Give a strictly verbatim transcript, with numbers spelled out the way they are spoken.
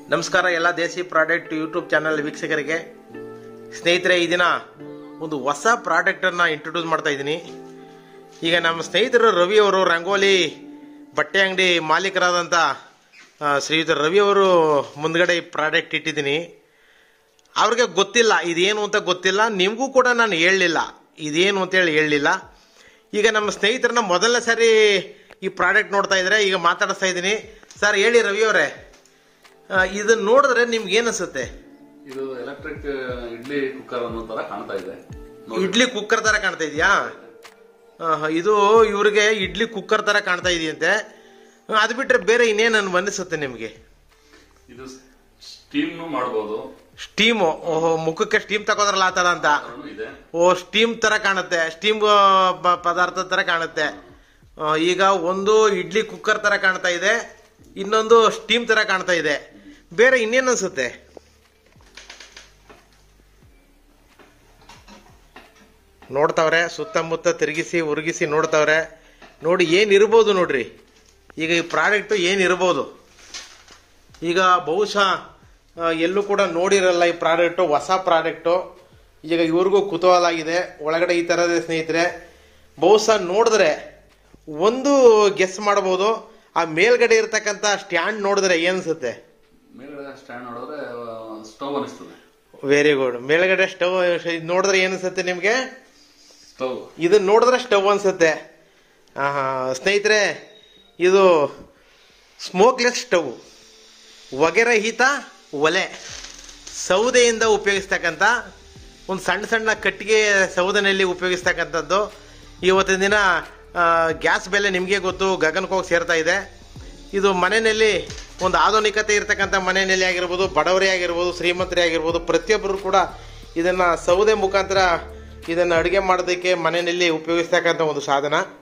ನಮಸ್ಕಾರ ಎಲ್ಲ ದೇಸಿ product YouTube channel ವೀಕ್ಷಕರಿಗೆ. ಸ್ನೇಹಿತರೆ, ಈ ದಿನ ಒಂದು ಹೊಸ ಪ್ರಾಡಕ್ಟನ್ನು ಇಂಟ್ರೊಡ್ಯೂಸ್ ಮಾಡ್ತಾ ಇದ್ದೀನಿ. ಈಗ ನಮ್ಮ ಸ್ನೇಹಿತರು ರವಿ ಅವರು ರಂಗೋಲಿ ಬಟ್ಟೆ ಅಂಗಡಿ ಮಾಲೀಕರಾದಂಥ ಶ್ರೀಯುತ ರವಿ ಅವರು ಮುಂದ್ಗಡೆ ಈ ಪ್ರಾಡಕ್ಟ್ ಇಟ್ಟಿದ್ದೀನಿ. ಅವ್ರಿಗೆ ಗೊತ್ತಿಲ್ಲ ಇದೇನು ಅಂತ ಗೊತ್ತಿಲ್ಲ, ನಿಮಗೂ ಕೂಡ ನಾನು ಹೇಳಲಿಲ್ಲ ಇದೇನು ಅಂತೇಳಿ ಹೇಳಲಿಲ್ಲ. ಈಗ ನಮ್ಮ ಸ್ನೇಹಿತರನ್ನ ಮೊದಲನೇ ಸಾರಿ ಈ ಪ್ರಾಡಕ್ಟ್ ನೋಡ್ತಾ ಇದ್ದಾರೆ. ಈಗ ಮಾತಾಡಿಸ್ತಾ ಇದ್ದೀನಿ. ಸರ್ ಹೇಳಿ ರವಿ ಅವರೇ, ಇದನ್ನ ನೋಡಿದ್ರೆ ನಿಮ್ಗೆ ಏನ್ ಅನ್ಸುತ್ತೆ? ಇದು ಎಲೆಕ್ಟ್ರಿಕ್ ಇಡ್ಲಿ ಕುಕ್ಕರ್ ಅನ್ನೋ ತರ ಕಾಣ್ತಾ ಇದೆ. ಇಡ್ಲಿ ಕುಕ್ಕರ್ ತರ ಕಾಣ್ತಾ ಇದೆಯಾ? ಇದು ಇವ್ರಿಗೆ ಇಡ್ಲಿ ಕುಕ್ಕರ್ ತರ ಕಾಣ್ತಾ ಇದೆಯಂತೆ. ಅದು ಬಿಟ್ರೆ ಬೇರೆ ಇನ್ನೇನು ಅನಿಸುತ್ತೆ ನಿಮ್ಗೆ? ಇದು ಸ್ಟೀಮ್ ಮಾಡಬಹುದು. ಸ್ಟೀಮು? ಓಹೋ, ಮುಖಕ್ಕೆ ಸ್ಟೀಮ್ ತಗೋದ್ರಲ್ಲ ಆ ತರ ಅಂತ. ಓ, ಸ್ಟೀಮ್ ತರ ಕಾಣುತ್ತೆ, ಸ್ಟೀಮ್ ಪದಾರ್ಥ ತರ ಕಾಣುತ್ತೆ. ಈಗ ಒಂದು ಇಡ್ಲಿ ಕುಕ್ಕರ್ ತರ ಕಾಣ್ತಾ ಇದೆ, ಇನ್ನೊಂದು ಸ್ಟೀಮ್ ತರ ಕಾಣ್ತಾ ಇದೆ. ಬೇರೆ ಇನ್ನೇನು ಅನ್ಸುತ್ತೆ? ನೋಡ್ತಾವ್ರೆ, ಸುತ್ತಮುತ್ತ ತಿರುಗಿಸಿ ಉರುಗಿಸಿ ನೋಡ್ತಾವ್ರೆ. ನೋಡಿ ಏನಿರ್ಬೋದು ನೋಡ್ರಿ. ಈಗ ಈ ಪ್ರಾಡಕ್ಟ್ ಏನಿರ್ಬೋದು? ಈಗ ಬಹುಶಃ ಎಲ್ಲೂ ಕೂಡ ನೋಡಿರಲ್ಲ ಈ ಪ್ರಾಡಕ್ಟು, ಹೊಸ ಪ್ರಾಡಕ್ಟು. ಈಗ ಇವ್ರಿಗೂ ಕುತೂಹಲ ಆಗಿದೆ ಒಳಗಡೆ ಈ ಥರದ. ಸ್ನೇಹಿತರೆ, ಬಹುಶಃ ನೋಡಿದ್ರೆ ಒಂದು ಗೆಸ್ ಮಾಡಬಹುದು. ಆ ಮೇಲ್ಗಡೆ ಇರ್ತಕ್ಕಂಥ ಸ್ಟ್ಯಾಂಡ್ ನೋಡಿದ್ರೆ ಏನ್ಸುತ್ತೆ? ಮೇಲ್ಗಡೆ ಸ್ಟ್ಯಾಂಡ್ ನೋಡಿದ್ರೆ ಸ್ಟವ್ ಅನಿಸ್ತದೆ. Very good. ಮೇಲ್ಗಡೆ ಸ್ಟವ್ ನೋಡಿದ್ರೆ ಏನಿಸುತ್ತೆ ನಿಮ್ಗೆ? ಸ್ಟವ್. ಇದನ್ನ ನೋಡಿದ್ರೆ ಸ್ಟವ್ ಅನ್ಸುತ್ತೆ. ಹಾ ಸ್ನೇಹಿತರೆ, ಇದು ಸ್ಮೋಕ್ಲೆಸ್ ಸ್ಟವ್, ಹೊಗೆರಹಿತ ಒಲೆ, ಸೌದೆಯಿಂದ ಉಪಯೋಗಿಸ್ತಕ್ಕಂಥ ಒಂದು ಸಣ್ಣ ಸಣ್ಣ ಕಟ್ಟಿಗೆ ಸೌದೆನಲ್ಲಿ ಉಪಯೋಗಿಸ್ತಕ್ಕಂಥದ್ದು. ಇವತ್ತಿನ ದಿನ ಗ್ಯಾಸ್ ಬೆಲೆ ನಿಮಗೆ ಗೊತ್ತು, ಗಗನಕ್ಕೆ ಹೋಗಿ ಸೇರ್ತಾ ಇದೆ. ಇದು ಮನೆಯಲ್ಲಿ ಒಂದು ಆಧುನಿಕತೆ ಇರತಕ್ಕಂಥ ಮನೆಯಲ್ಲಿ ಆಗಿರ್ಬೋದು, ಬಡವರೇ ಆಗಿರ್ಬೋದು, ಶ್ರೀಮಂತರೇ ಆಗಿರ್ಬೋದು, ಪ್ರತಿಯೊಬ್ಬರು ಕೂಡ ಇದನ್ನು ಸೌದೆ ಮುಖಾಂತರ ಇದನ್ನು ಅಡುಗೆ ಮಾಡೋದಕ್ಕೆ ಮನೆಯಲ್ಲಿ ಉಪಯೋಗಿಸ್ತಕ್ಕಂಥ ಒಂದು ಸಾಧನ.